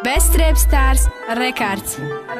Best Rap Stars Records.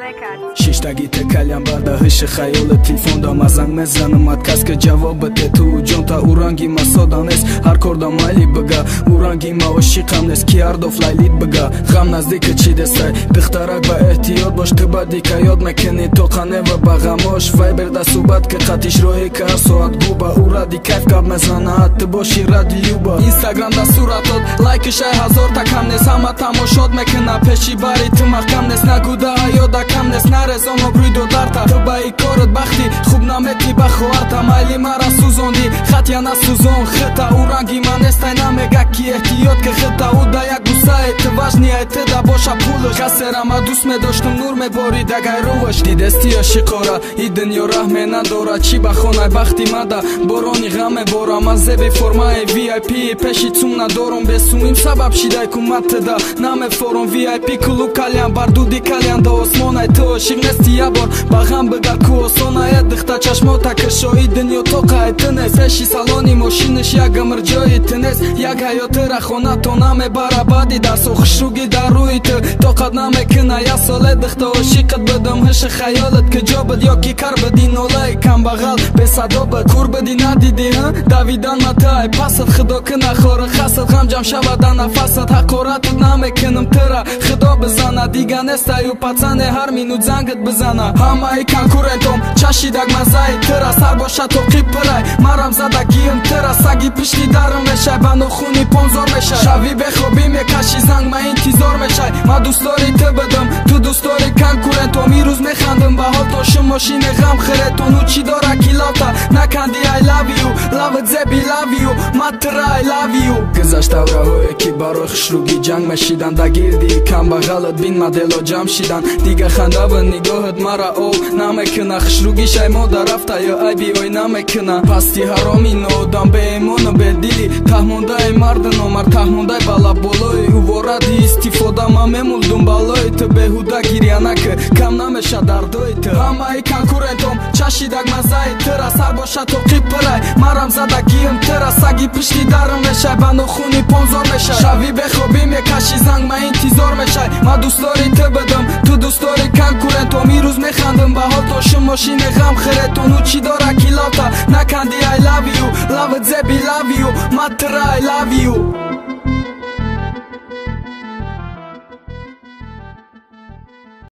شیشتگی تکلیم برده هش خیال تیفون دا مزنگ مزنم ات که جواب ده تو جون تا اورانگی ما سادا نیست هر کرده مالی بگه اورانگی ما عشقم نیست کی اردوف لیلید بگه غم نزدیک چی دسته بخترک با احتیاط باش تو بدی که یاد میکنی تو خانه و بغماش وای برده صوبت که قطیش روی که هر ساعت گو با او را دی کیف کب مزنه حتی باشی رادیو با اینستاگرام دا صورتات لایکش 1000 تا کم نیست همه تماشات میکنه پیشی باری تو محکم نیست نگوده یادا کم نیست نرزام ابروی دو درتا تو با ای کارت بختی خوب نامتی بخوارتا مایلی مرا سوزوندی خط یا نسوزون خطا او رنگی من استای نمیگه کی احتیاط که خطا او دا یک دوسته ایت وجنی ایت دا باشا پولش کسی را ما دوست می داشتم نور می باری دگای روش دی دستی شکارا ای دنیا رحمه نداره چی بخونه بختی مده بارانی غم بارا من زبی فرمای وی آی پی پیشی چون ندارم بسویم سبب شیده کمت دا نام فورم وی آی پی کلو کلیان بردودی کلیان دا осмонай ту ошиқ нести я бор ба ғам бигар ку осонае дихта чашмота кашои дунё тоқаи ту нест пеши салони мошинаш як амрҷои ту нест як ҳаётира хона то намебара баъди дарсу хушруги дар рӯи ту тоқат намекуна як соле дихта ошиқат будам ҳиша хаёлат ки ҷо буд ё ки кар буди нолаи камбағал бесадо буд кур буди надиди давидан матай пасат худо куна хора хасат ғам ҷам шавада нафасат ҳақоратат намекунам тура худо бизана дига нестаю пацане ҳар минут зангат бизана ҳамаи конкурентом чашидаг мазаи тира сар боша то қипрай марам задагиим тира саги пишти дарм мешай ба нохуни понзор мешай шави бехоби мекаши занг ма интизор мешай ма дӯстдори ту будам ту дӯстдори конкурентом ирӯз механдам ба ҳол то шу мошини ғам хиретону чӣ дора ки лавта наканди I love you лават зеби love you ма тира I love you гузаштавраҳое ки барои хушруги ҷанг мешидан да гирди камбағалат бин модело ҷамъ шидан дига хандава нигоҳат мара об намекуна хушруги шаймода рафта ё айби ой намекуна пасти ҳароми ноодам беэмону бедили таҳмондаи марду номар таҳмондаи балаболои уворади истифода ма мемулдум балои ту беҳуда гирья накӣ кам намеша дардои ту ҳамаи конкурентом чашидаг мазаи тира сар боша то қипрай марам задагиим тира саги пишти дарм мешай ба нохуни понзор мешай шави бехоби мекаши занг ма интизор мешай ма дӯстдори ту будам ту дӯстдори конкурентом ирӯз механдам ба ҳол то шу мошини ғам хиретону чӣ дора ки лавта наканди I love you лават зеби love you ма тира I love you